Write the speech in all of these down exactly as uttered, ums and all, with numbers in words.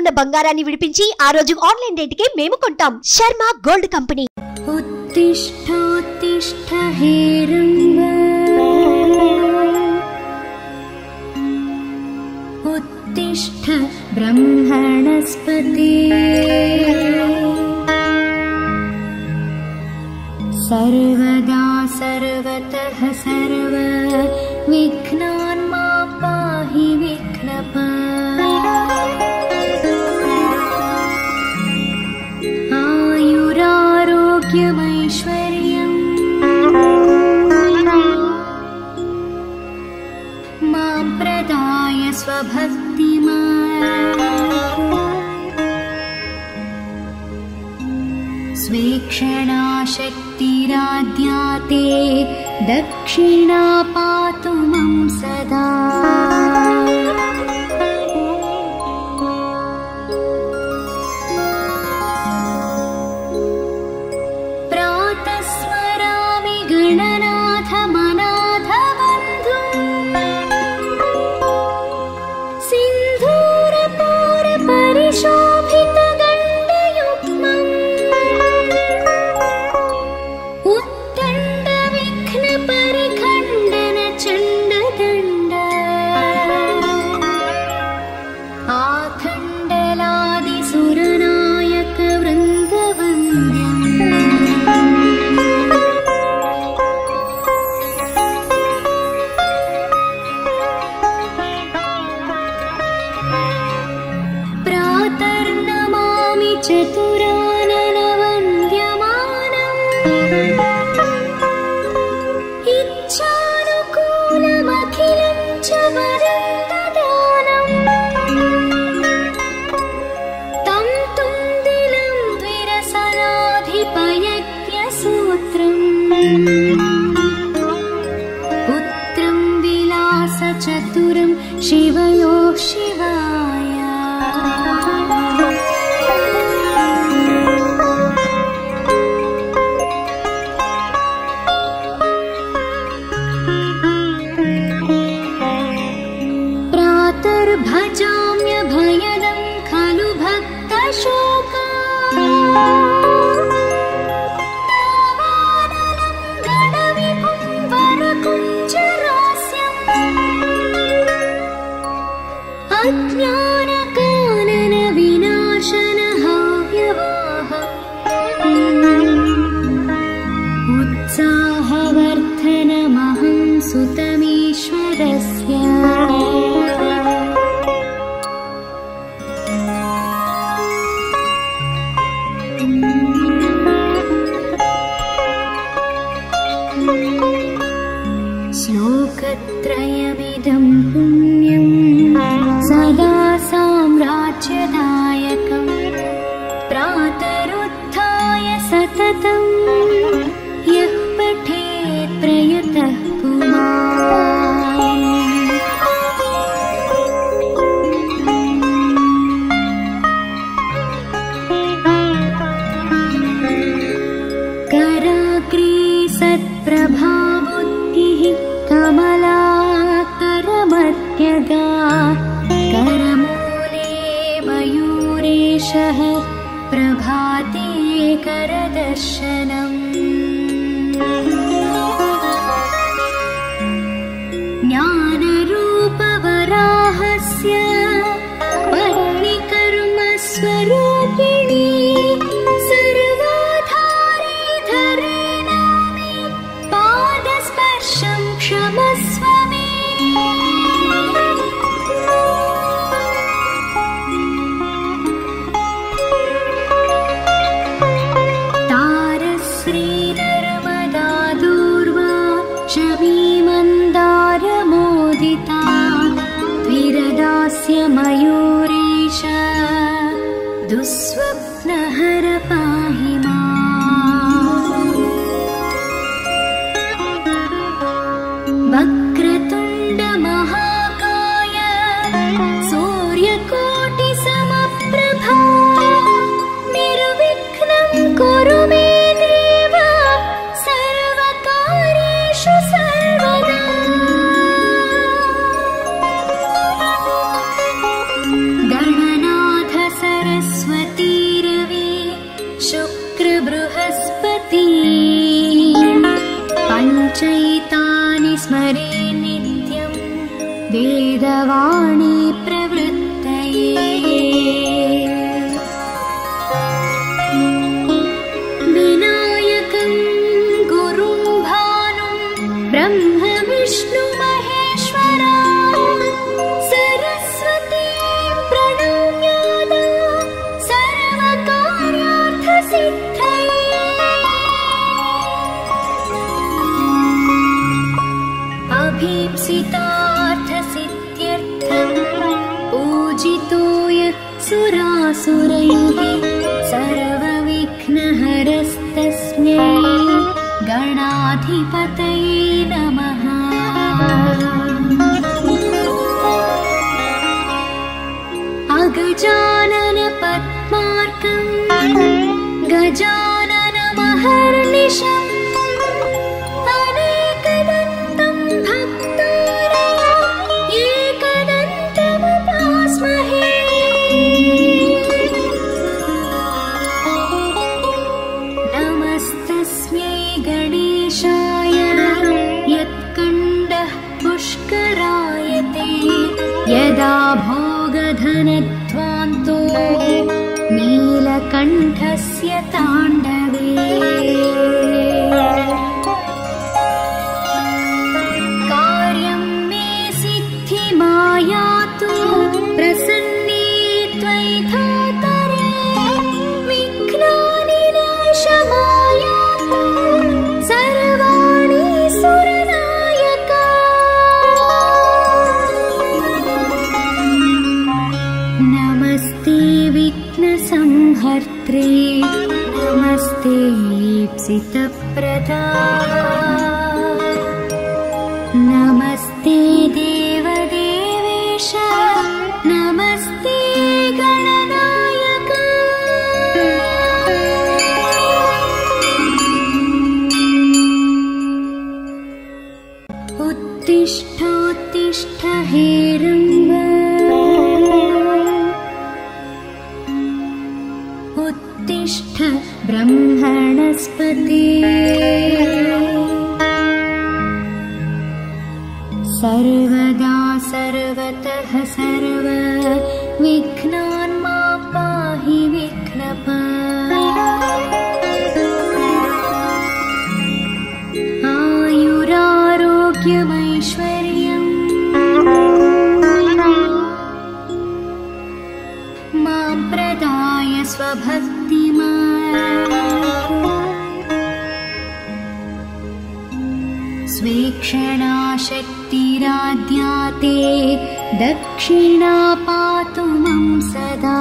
ఉన్న బంగారాన్ని విడిపించి ఆ రోజు ఆన్లైన్ రేటుకే మేము కొంటాం. Sharma gold company. ఉత్తిష్ఠోత్తిష్ఠ హేరంబ ఉత్తిష్ఠ బ్రహ్మణస్పతి सर्वदा सर्वतः सर्व विघ्नान् मा पाहि विघ्नपा आयुरारोग्यमैश्वर्यम् मां प्रदाय स्वभक्तिमान् स्वेक्षणा शक्तिराद्याते दक्षिणा पातु मम सदा प्रातः स्मरामि गणनाथ मनाथ बन्धु सिन्धूरपूर परिशोभित चतुराननवन्द्यमानम् इच्छानुकूलमखिलं च वरं ददानम् तं तुन्दिलं द्विरसनाधिपयज्ञसूत्रम् पुत्रं विलासचतुरं शिवयोः शिवाय भजाम्यभयदं खलु भक्तशोका दावानलं गणविभुं वरकुञ्जरास्यम् अज्ञानकानन विनाशन हव्यवाह उत्साहवर्धनमहं सुतमीश्वरस्य श्लोकत्रयमिदं पुण्यं सदा साम्राज्यदायकं प्रातरुत्थाय सततं यः पठेत् प्रयतः पुमान् कराग्रे सत्प्रभा कमला करमध्यगा करमूले मयूरेशः प्रभाते करदर्शनम् ज्ञानरूपवराहस्य पत्नीकर्मस्वरूपिणी सर्वाधारे धरे नामि पादस्पर्शं क्षमस्व मे तारश्री नर्मदा दूर्वा शमी मन्दारमोदिता द्विरदास्य मयूरेश दुःस्वप्नहर पाहि माम् वक्रतुण्ड महाकाय सूर्यकोटिसमप्रभा निर्विघ्नं कुरु मे देव सर्वकार्येषु सर्वदा गणनाथ चैतानि स्मरे नित्यं वेदवाणी प्रवृत्तये विनायकं गुरुं भानुं ब्रह्म विष्णु महेश्वरा सरस्वतीं प्रणम्यादा सर्वकार्यार्थसिद्धये अभीप्सितार्थसिद्ध्यर्थं पूजितो यः सुरासुरैः सर्वविघ्नहरस्तस्मै गणाधिपतये नमः। अगजानन पद्मार्कं गजाननमहर्निशम् अनेकदन्तं भक्तानां एकदन्तमुपास्महे। नमस्तस्मै गणेशाय यत्कण्डः पुष्करायते यदा भोगधनध्वान्तो नीलकण्ठस्य ताण्डवे। कार्यं मे सिद्धिमायातु प्रसन्ने त्वयि धातरे विघ्नानि नाशमायातु सर्वाणि सुरनायका। नमस्ते विघ्नसंहर्त्रे नमस्ते ईप्सितप्रदा नमस्ते देवदेवेश नमस्ते गणनायक। उत्तिष्ठोत्तिष्ठ हेरम्ब उत्तिष्ठ ब्रह्मणस्पते सर्वदा सर्वतः सर्व विघ्नान् मा पाहि विघ्नपा। आयुरारोग्यमैश्वर्यम् मां प्रदाय स्वभक्तिमान् स्वेक्षणा शक्तिराद्याते दक्षिणा पातु मम सदा।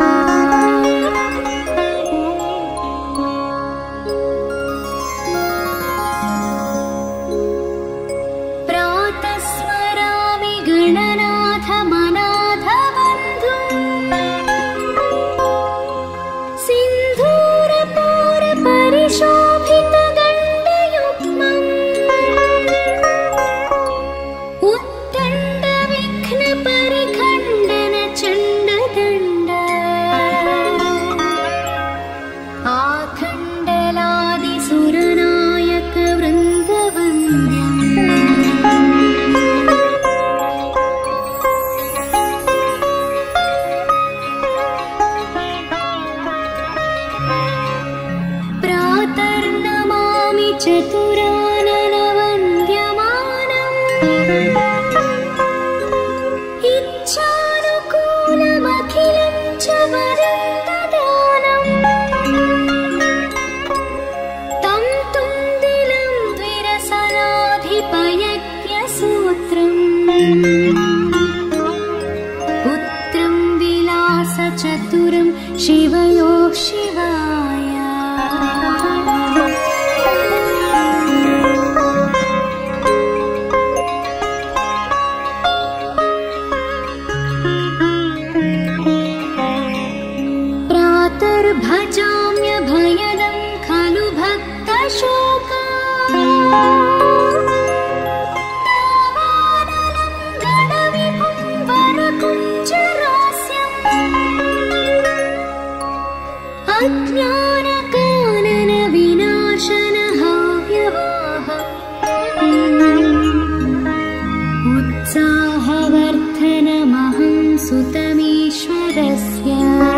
प्रातः स्मरामि गणनाथ मनाथ बन्धुम् सिन्धूरपूर परिशोभित गण्डयुग्मम् उत्तण्ड विघ्न परिखण्डन चण्डदण्ड आखण्डलादिसुरनायक वृन्दवन्द्यम्। प्रातर्नमामि चतुराननवन्द्यमानम् इच्छानुकूलमखिलं च वरं ददानम् तं तुन्दिलं द्विरसनाधिपयज्ञसूत्रम् पुत्रं विलासचतुरं शिवयोः शिवाय। प्रातर्भजाम्यभयदं खलु भक्तशोका दावानलं गणविभुं वरकुञ्जरास्यम् अज्ञानकानन विनाशन हव्यवाह ईश्वरस्य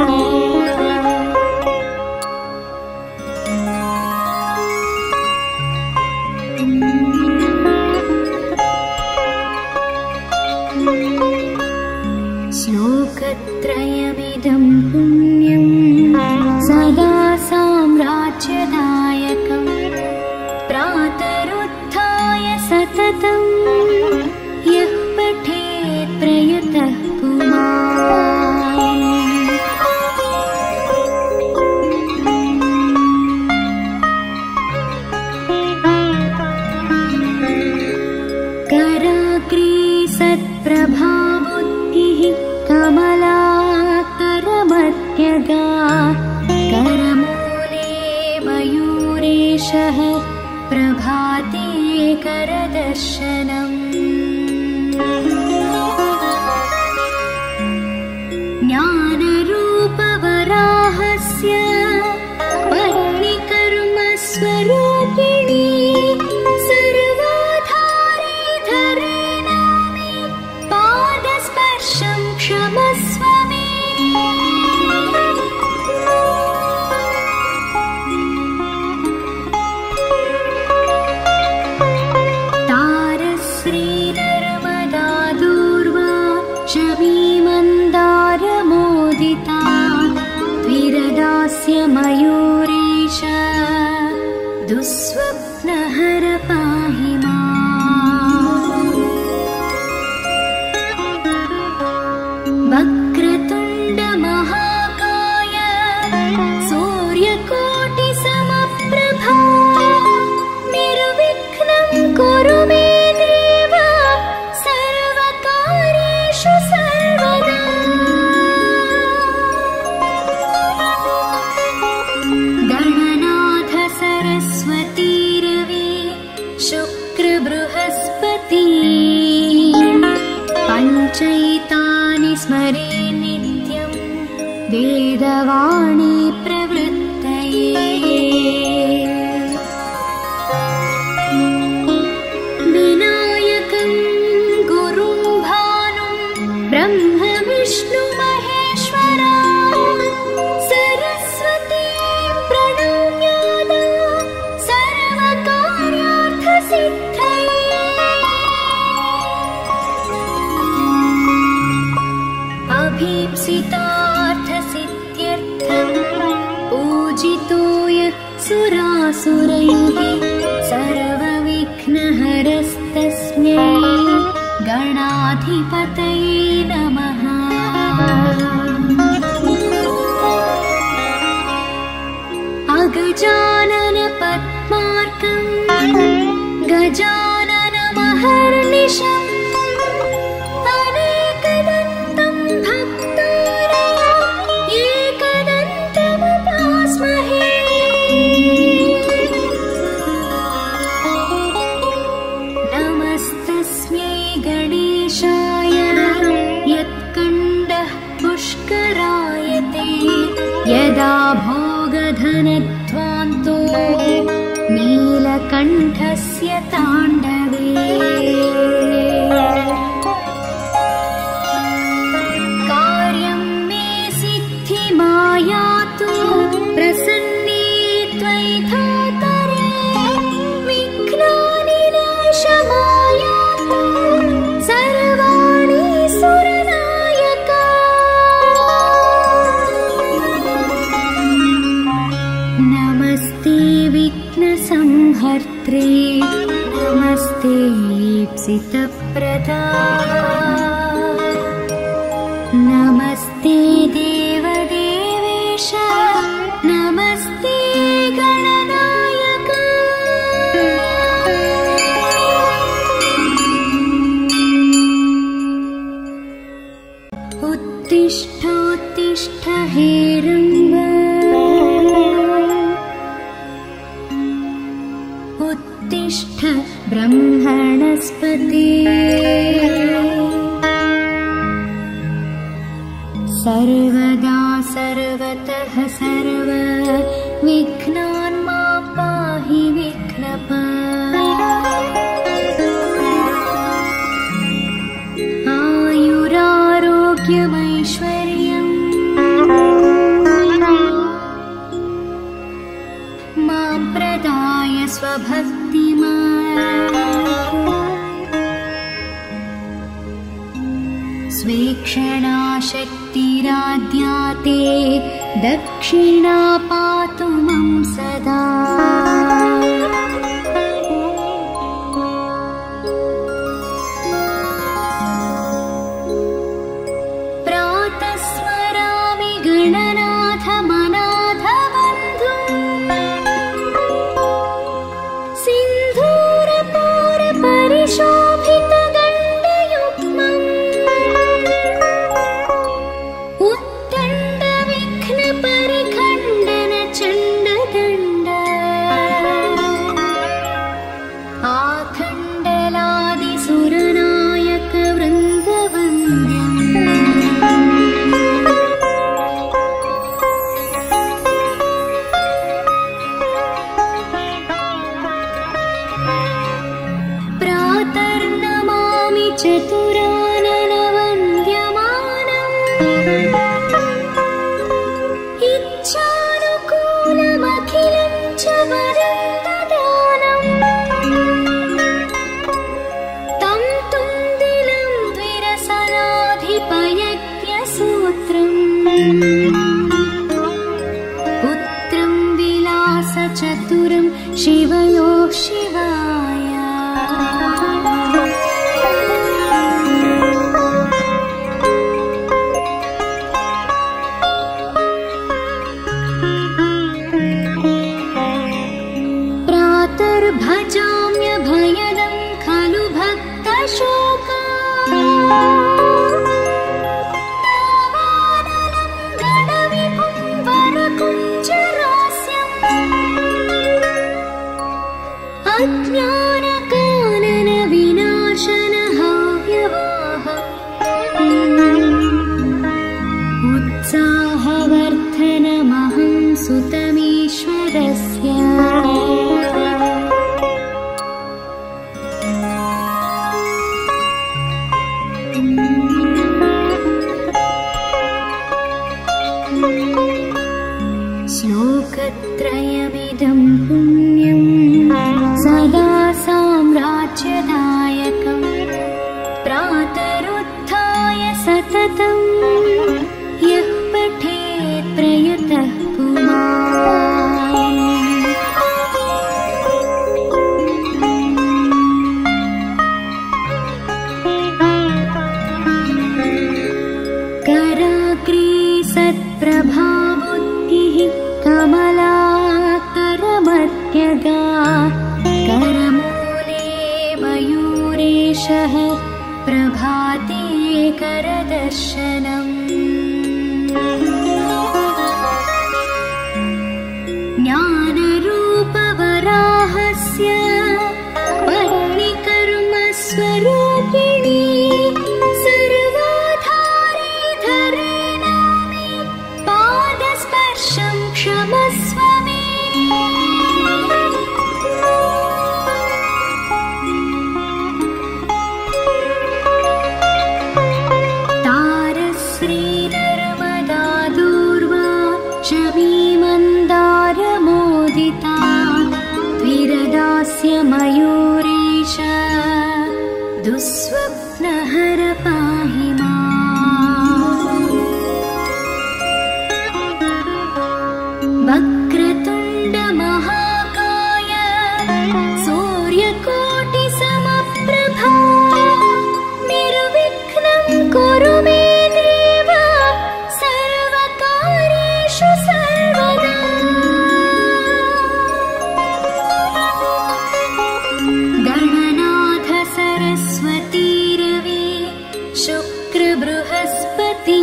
श्लोकत्रयमिदं पुण्यं सदा साम्राज्यदायकं प्रातरुत्थाय सततं यः पठेत् प्रयतः पुमान् कराग्रे सत्प्रभाबुद्धिः कमला करमध्यगा करमूले मयूरेशः प्रभाते करदर्शनम् ज्ञानरूपवराहस्य पत्नीकर्मस्वरूपिणी सर्वाधारे धरे नामे पादस्पर्शं क्षमस्व मे तारश्री नर्मदा दूर्वा शमी मन्दारमोदिता द्विरदास्य मयूरेश दुःस्वप्नहर पाहि माम् वक्रतुण्ड महाकाय सूर्यकोटिसमप्रभा निर्विघ्नं कुरु मे देव सर्वकार्येषु सर्वदा गणनाथ सरस्वती रवि शुक्र बृहस्पति पञ्चैतानि स्मरे नित्यं वेदवाणी प्रवृत्तये विनायकं गुरुं भानुं ब्रह्म विष्णु महेश्वरा सरस्वतीं प्रणम्याद सर्वकार्यार्थसिद्धये अभीप्सितार्थसिद्ध्यर्थं पूजितो यः सुरासुरैः सर्वविघ्नहरस्तस्मै गणाधिपतये नमः अगजानन पद्मार्कं गजाननमहर्निशम् अनेकदन्तं भक्तानां एकदन्तमुपास्महे नमस्तस्मै गणेशाय यत्कण्डः पुष्करायते यदा भोगधनध्वान्तो नीलकण्ठस्य ताण्डवे कार्यं मे सिद्धिमायातु प्रसन्ने त्वयिधातरे विघ्नानि नाशमायातु सर्वाणि सुरनायका नमस्ते विघ्नसंहर्त्रे नमस्ते ईप्सितप्रदा नमस्ते देवदेवेश नमस्ते गणनायक उत्तिष्ठोत्तिष्ठ हे रङ्ग उत्तिष्ठ ब्रह्मणस्पते सर्वदा सर्वतः सर्व विघ्नान् मा पाहि विघ्नपा आयुरारोग्यमैश्वर्यम् स्वभक्तिमान् स्वेक्षणा शक्तिराद्याते दक्षिणा पातु मम सदा प्रातस्मरामि गणनाथ मनाथ बन्धु सिन्धूरपूर परिशोभित दण्डयुग्मम् उत्तण्ड विघ्न परिखण्डन चण्डदण्ड आखण्डलादिसुरनायक वृन्दवन्द्यम् प्रातर्नमामि चतुराननवन्द्यमानम् इच्छानुकूलमखिलं च वरं ददानम् तं तुन्दिलं द्विरसनाधिपयज्ञसूत्रम् पुत्रं विलासचतुरं शिवयोः शिवाय प्रातर्भजाम्यभयदं खलु भक्तशोका नावानलं गणविभुं वरकुञ्जरास्यम् अज्ञानकानन विनाशन हव्यवाह उत्साहवर्धनमहं सुतमीश्वरस्य श्लोकत्रयमिदं पुण्यं सदा साम्राज्यदायकं प्रातरुत्थाय सततं यः पठेत् प्रयतः पुमान् कराग्रे सत्प्रभाबुद्धिः कमला करमध्यगा करमूले मयूरेशः प्रभाते करदर्शनम् ज्ञानरूपवराहस्य पत्नीकर्मस्वरूपिणी सर्वाधारे धरे नामे पादस्पर्शं क्षमस्व मे तारश्री नर्मदा दूर्वा शमी मन्दारमोदिता द्विरदास्य मयूरेश दुःस्वप्नहर पाहि माम् वक्रतुण्ड महाकाय सूर्यकोटिसमप्रभा निर्विघ्नं कुरु मे देव सर्वकार्येषु सर्वदा गणनाथ सरस्वती रवि शुक्र बृहस्पति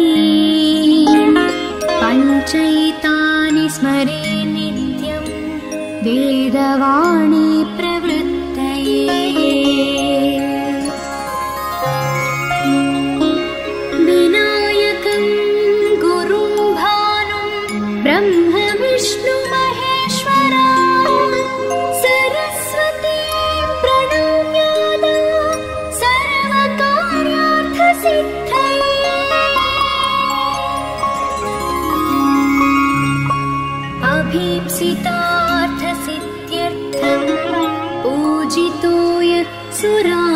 पञ्चैतानि स्मरे नित्यं वेदवाणी प्रवृत्तये विनायकं गुरुं भानुं ब्रह्म विष्णु महेश्वरा सरस्वती प्रणम्यादा सर्वकार्यार्थसिद्धये अभीप्सितार्थसिद्ध्यर्थं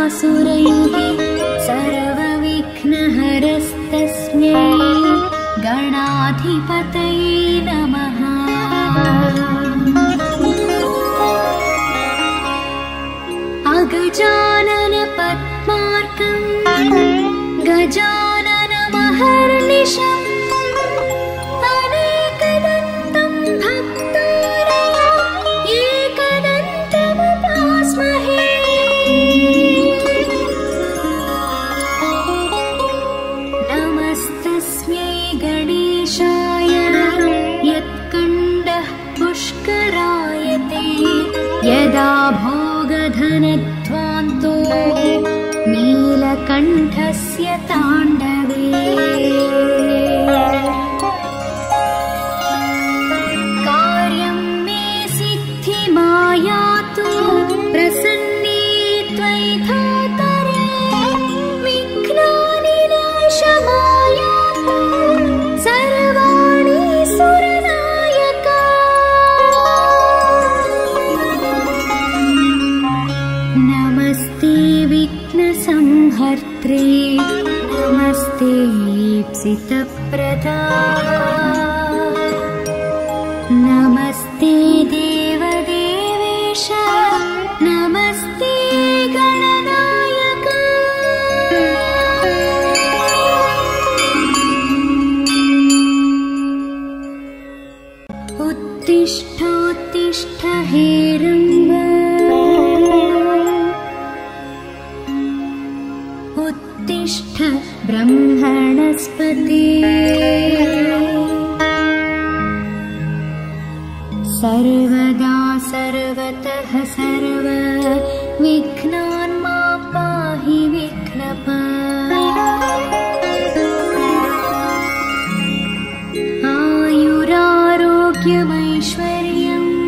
सुरयुगे सर्वविघ्नहरस्तस्मै गणाधिपतये नमः। अगजानन पद्मार्कं गजाननमहर्निशम् अनेकदन्तं भक्तानाम् एकदन्तमुपास्महे। नमस्तस्मै गणेशाय यत्कण्डः पुष्करायते यदा भोगधनध्वान्तो नीलकण्ठस्य ताण्डवे। कार्यं मे सिद्धिमायातु प्रसन्ने त्वयि धातरे विघ्नानि नाशमायातु सर्वाणि सुरनायका। नमस्ते विघ्नसंहर्त्रे नमस्ते ईप्सितप्रदा नमस्ते देवदेवेश नमस्ते गणनायक। उत्तिष्ठोत्तिष्ठ हे रम्भ उत्तिष्ठ ब्रह्मणस्पते सर्वदा सर्वतः सर्व विघ्नान् मा पाहि विघ्नपा। आयुरारोग्यमैश्वर्यम्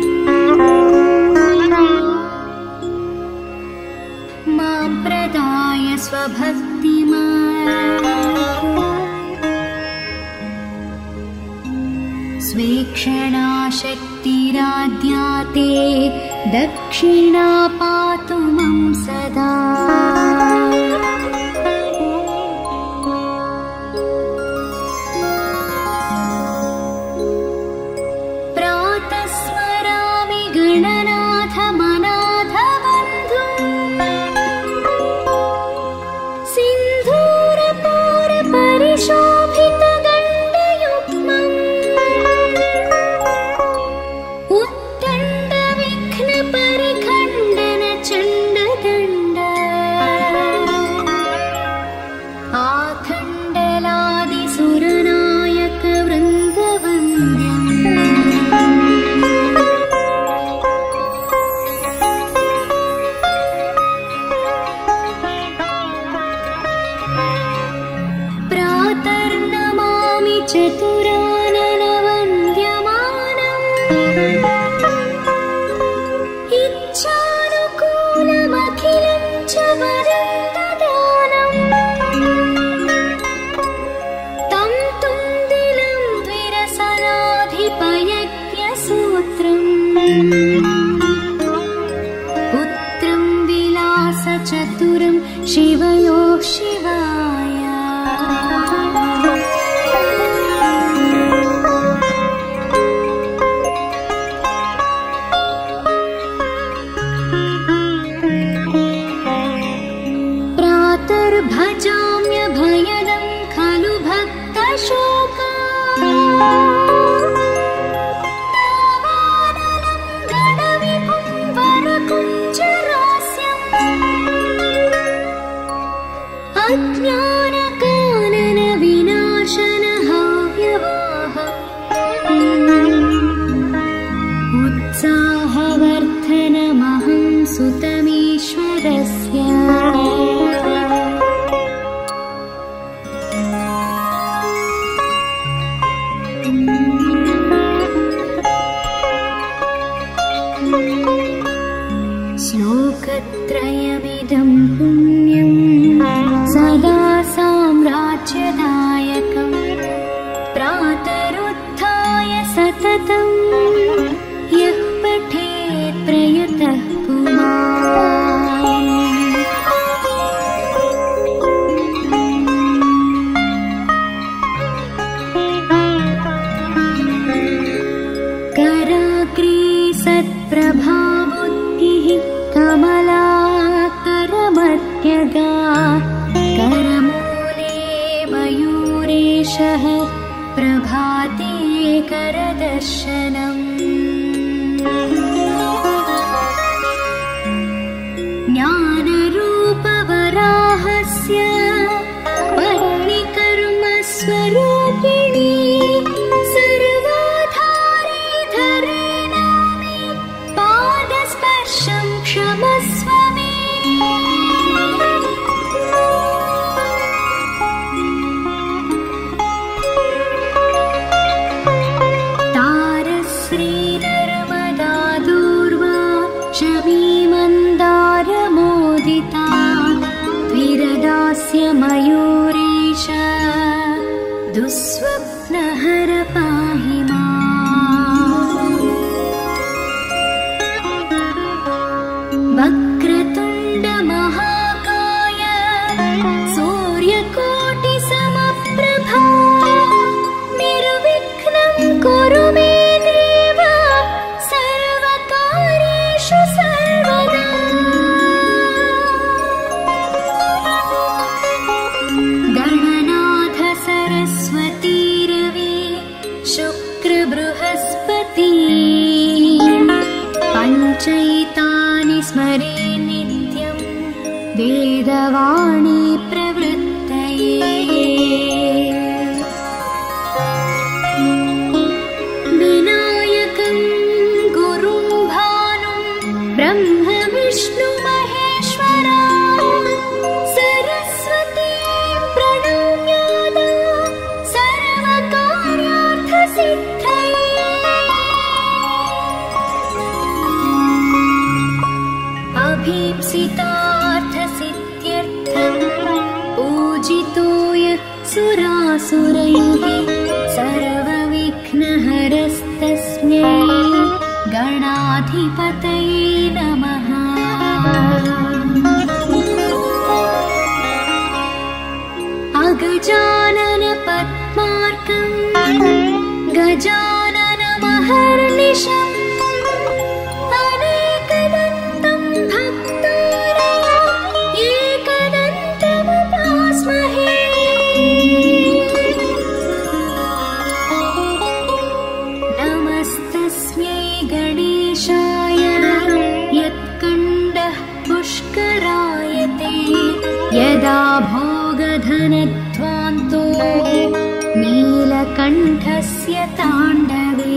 मां प्रदाय स्वभक्तिमान् स्वेक्षणा शक्तिराद्याते दक्षिणा पातु मम सदा। प्रातः स्मरामि गणनाथ मनाथ बन्धु सिन्धूरपूर परिशोभित गण्डयुग्मम् उत्तण्ड विघ्न परिखण्डन चण्डदण्ड आखण्डलादिसुरनायक वृन्दवन्द्यम्। प्रातर्नमामि चतुराननवन्द्यमानम् इच्छानुकूलमखिलं च वरं ददानम्। तं तुन्दिलं विरसनाधिपयज्ञसूत्रम् पुत्रं विलासचतुरं शिवयोः शिवाय। प्रातर्भजाम्यभयदं खलु भक्तशोका दावानलं गणविभुं वरकुञ्जरास्यम् अज्ञानकानन विनाशन हव्यवाह उत्साहवर्धनमहं सुतमीश्वरस्य। श्लोकत्रयमिदं पुण्यं सदा साम्राज्यदायकं प्रातरुत्थाय सततं यः पठेत् प्रयतः पुमान्। करदर्शनम् ज्ञानरूपवराहस्य पत्नीकर्मस्वरूपिणी सर्वाधारी धरेण मे पादस्पर्शं क्षमस्व मे। तारश्री नर्मदा दूर्वा शमी मन्दारमोदिता द्विरदास्य मयूरेश दुःस्वप्नहर पाहि माम्। वक्रतुण्ड महाकाय सूर्यकोटिसमप्रभा निर्विघ्नं कुरु मे देव सर्वकार्येषु सर्वदा। गणनाथ सरस्वती रवि शुक्र बृहस्पति पञ्चैतानि स्मरे नित्यं वेदवाणी प्रवृत्तये। विनायकं गुरुं भानुं ब्रह्म विष्णु महेश्वरा सरस्वती प्रणम्यादा सर्वकार्यार्थसिद्धये। अभीप्सितार्थसिद्ध्यर्थं पूजितो यः सुरासुरैः सर्वविघ्नहरस्तस्मै गणाधिपतये नमः। अगजानन पद्मार्कं गजाननमहर्निशम् अनेकदन्तं भक्तानां एकदन्तमुपास्महे। नमस्तस्मै गणेशाय यत्कण्डः पुष्करायते यदा भोगधनध्वान्तो नीलकण्ठस्य ताण्डवे।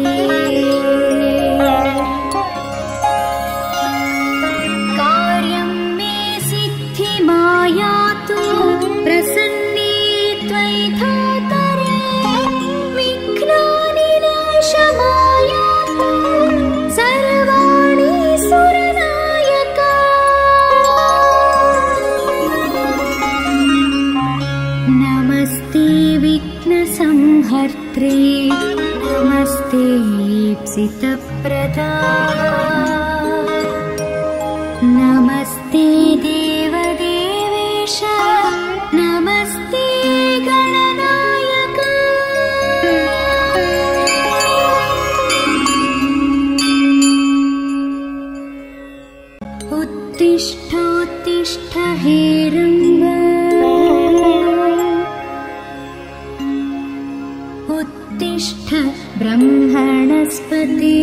कार्यं मे सिद्धिमायातु प्रसन्ने त्वयिधातरे विघ्नानि नाशमायातु सर्वाणि सुरनायका। नमस्ते विघ्नसंहर्त्रे नमस्ते ईप्सितप्रदा नमस्ते देवदेवेश नमस्ते गणनायक। उत्तिष्ठोत्तिष्ठ हे रङ्ग उत्तिष्ठ ब्रह्मणस्पते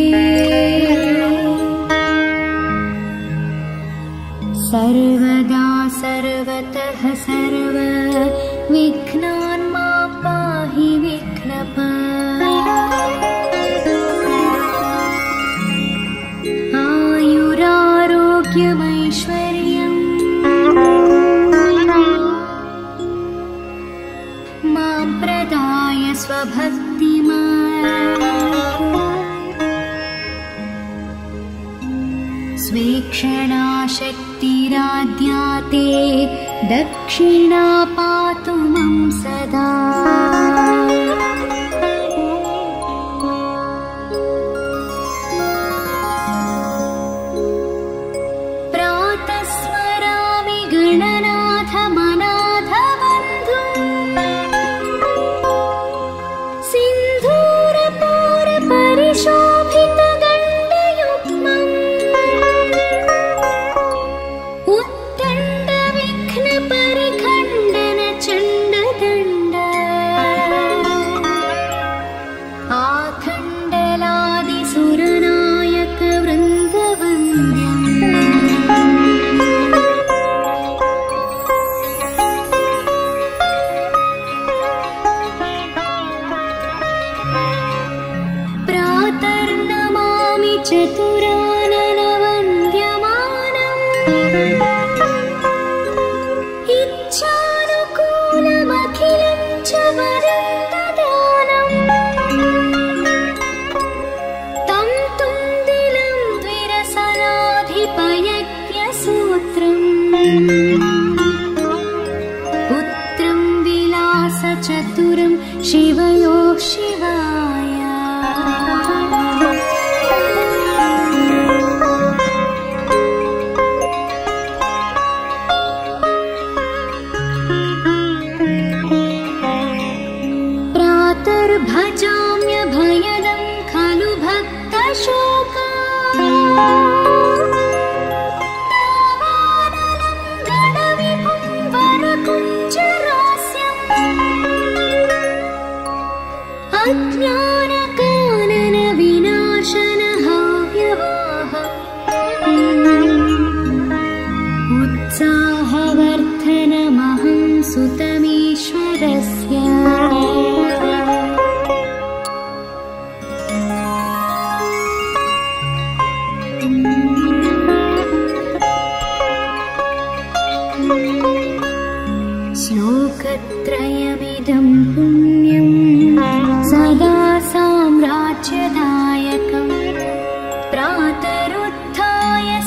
सर्वदा सर्वतः सर्व विघ्नान् मा पाहि विघ्नपा। आयुरारोग्यमैश्वर्यम् मां प्रदाय स्वभक्तिमान् स्वेक्षणा शक्तिराद्याते दक्षिणा पातु मां सदा। प्रातः स्मरामि गणनाथ मनाथ बन्धुम् सिन्धूरपूर परिशोभित गण्डयुग्मम् उत्तण्ड विघ्न परिखण्डन चण्डदण्ड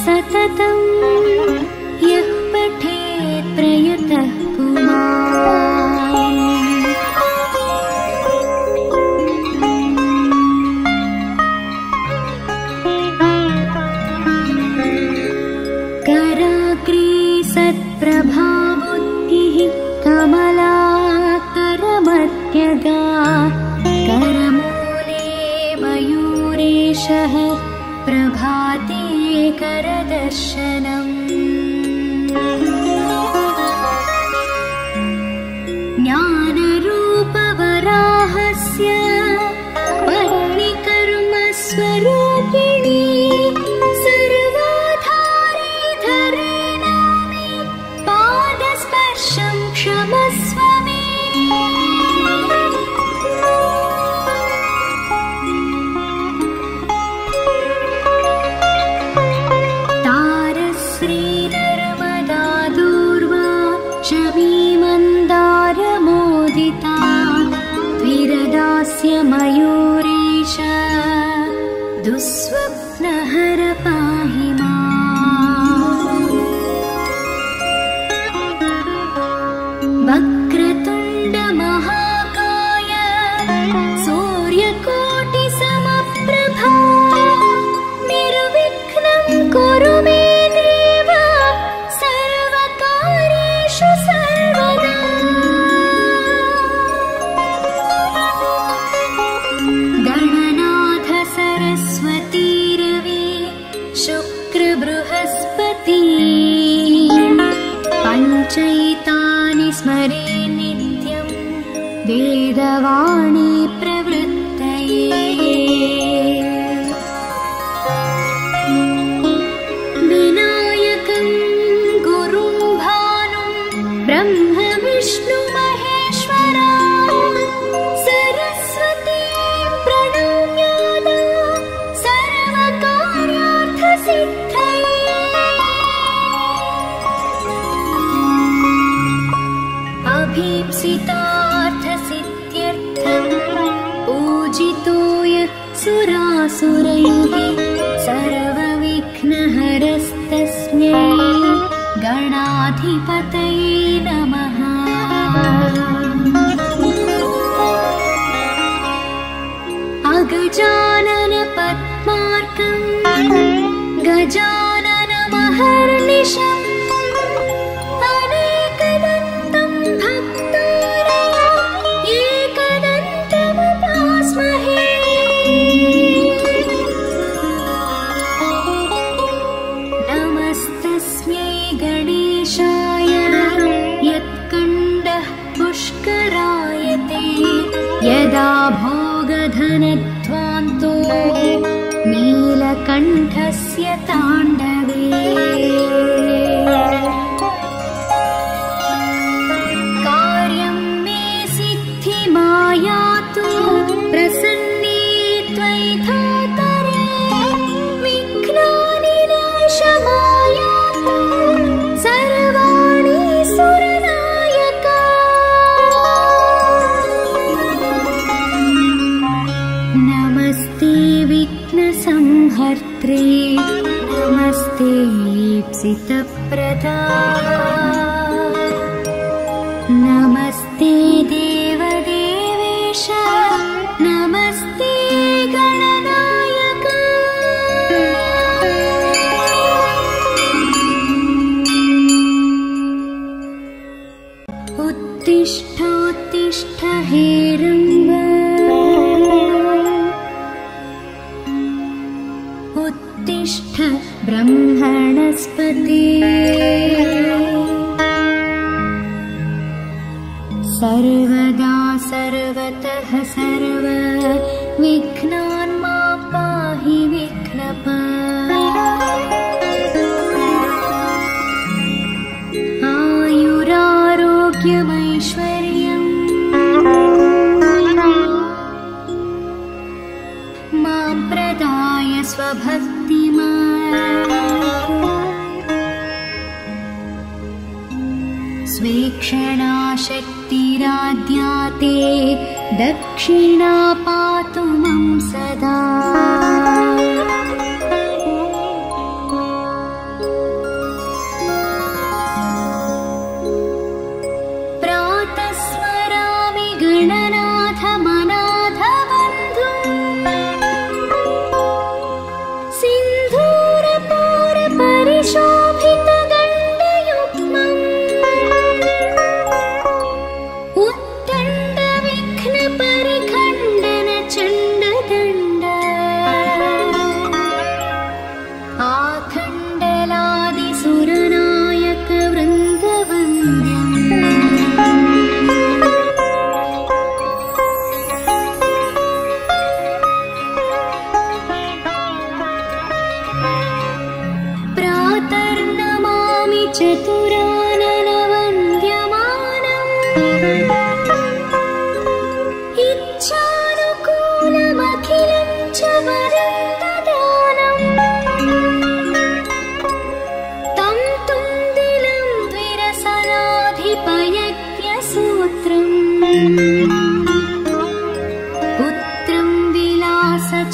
सततं यः पठेत् प्रयतः पुमान्। कराग्रे सत्प्रभा बुद्धिः कमला करमध्यगा करमूले मयूरेशः प्रभाते करदर्शनम्। ज्ञानरूपवराहस्य पत्नीकर्मस्वरूपिणी सर्वाधारे धरे नामे पादस्पर्शं क्षमस्व मे। तारश्री नर्मदा दूर्वा शमी मन्दारमोदिता द्विरदास्य मयूरेश दुःस्वप्नहर पाहि माम्। वक्रतुण्ड महाकाय सूर्यकोटिसमप्रभा निर्विघ्नं कुरु मे देव सर्वकार्येषु सर्वदा। गणनाथ सरस्वती रवि शुक्र बृहस्पति पञ्चैतानि स्मरे नित्यं वेदवाणी प्रवृत्तये। विनायकं गुरुं भानुं ब्रह्म विष्णु महेश्वरा सरस्वतीं प्रणम्याद सर्वकार्यार्थसिद्धये। अभीप्सितार्थसिद्ध्यर्थं पूजितो यः सुरासुरैः सर्वविघ्नहरस्तस्मै गणाधिपतये नमः। अगजानन पद्मार्कं गजाननमहर्निशम् अनेकदन्तं भक्तानां एकदन्तमुपास्महे। नमस्तस्मै गणेशाय यत्कण्डः पुष्करायते यदा भोगधनध्वान्तो नीलकण्ठस्य ताण्डवे। कार्यं मे सिद्धिमायातु प्रसन्ने त्वयि धातरे विघ्नानि नाशमायातु सर्वाणि सुरनायका। नमस्ते विघ्नसंहर्त्रे नमस्ते ईप्सितप्रदा नमस्ते देवदेवेश नमस्ते गणनायक। उत्तिष्ठोत्तिष्ठ हे रङ्ग उत्तिष्ठ ब्रह्मणस्पते सर्वदा सर्वतः सर्व विघ्नान् मा पाहि विघ्नपा। आयुरारोग्यमैश्वर्यम् मां प्रदाय स्वभक्तिमान्। स्वेक्षणा शक्तिराद्याते दक्षिणा पातु मां सदा।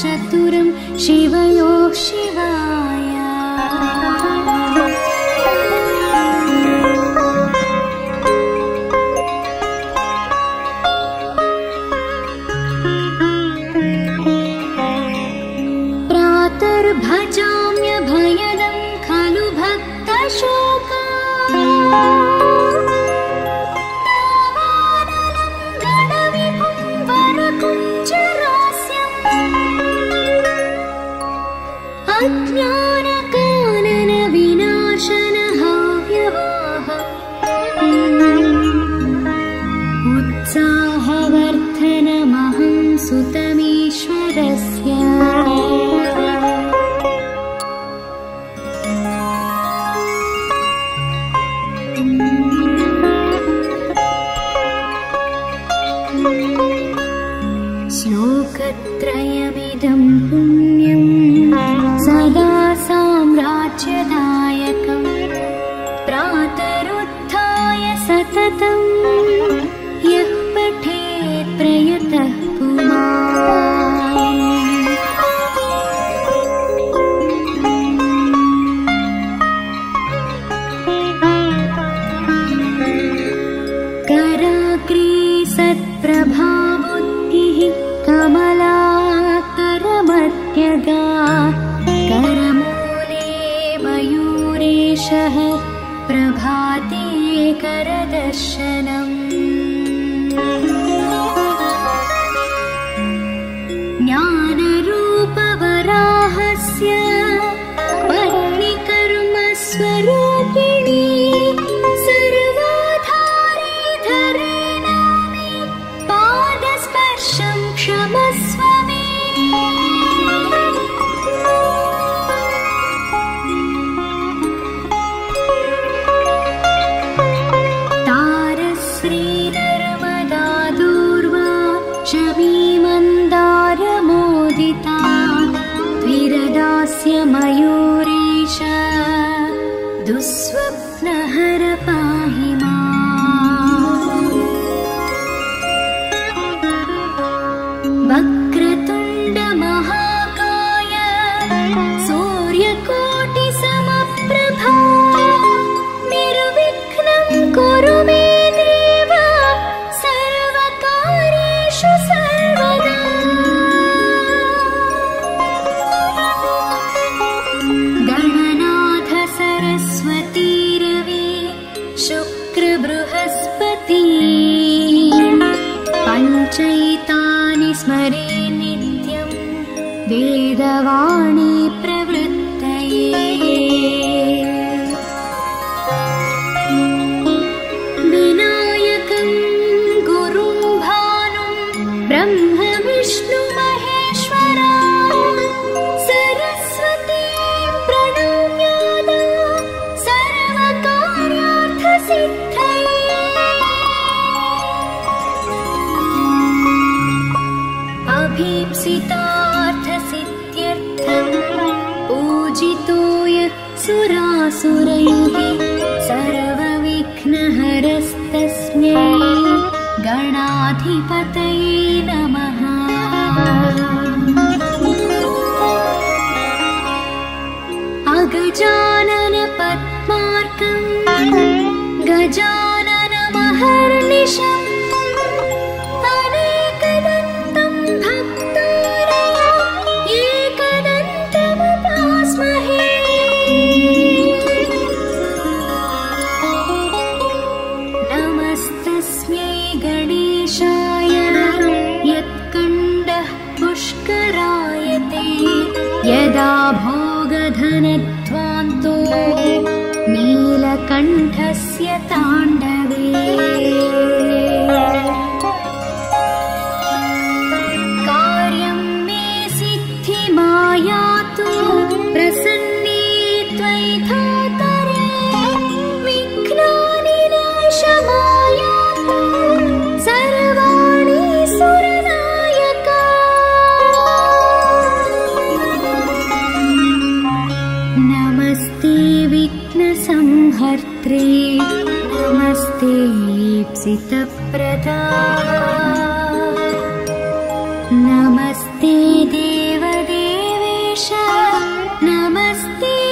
चतुरं शिवयोः शिवाय। प्रातर्भजाम्यभयदं खलु भक्तशोका अज्ञानकानन विनाशन हव्यवाह उत्साहवर्धनमहं सुतमीश्वरस्य। श्लोकत्रयमिदं पुण्यं सदा साम्राज्यदायकं प्रातरुत्थाय सततं यः पठेत् प्रयतः पुमान्। कराग्रे सत्प्रभाबुद्धिः कमला करमत्यगा करमूले मयूरेशः प्रभाते करदर्शनम्। ज्ञानरूपवराहस्य पत्नीकर्मस्वरूपिणी सर्वाधारे धरे नौमि पादस्पर्शं क्षमस्व मे। तारश्रीनर्मदा दूर्वा शमीमन्दारमोदिता द्विरदास्य मयूरेश दुःस्वप्नहर पाहि माम्। वक्रतुण्ड महाकाय सूर्यकोटिसमप्रभा निर्विघ्नं कुरु मे देव सर्वकार्येषु सर्वदा। गणनाथ सरस्वती रवि शुक्र बृहस्पति पञ्चैतानि स्मरे नित्यं वेदवाणी प्रवृत्तये। विनायकं गुरुं भानुं ब्रह्म विष्णु महेश्वरा सरस्वतीं प्रणम्यादा सर्वकार्यार्थसिद्धये। अभीप्सितार्थसिद्ध्यर्थं पूजितो यः सुरासुरैः सर्वविघ्नहरस्तस्मै गणाधिपतये नमः। अगजानन पद्मार्कं गजाननमहर्निशम् अनेकदन्तं भक्तानाम् एकदन्तमुपास्महे। नमस्तस्मै गणेशाय यत्कण्डः पुष्करायते यदा भोगधनध्वान्तो नीलकण्ठस्य ताण्डवे। कार्यं मे सिद्धिमायातु प्रसन्ने त्वयिधातरे विघ्नानि नाशमायातु सर्वाणि सुरनायका। नमस्ते विघ्नसंहर्त्रे नमस्ते ईप्सितप्रदा नमस्ते देवदेवेश नमस्ते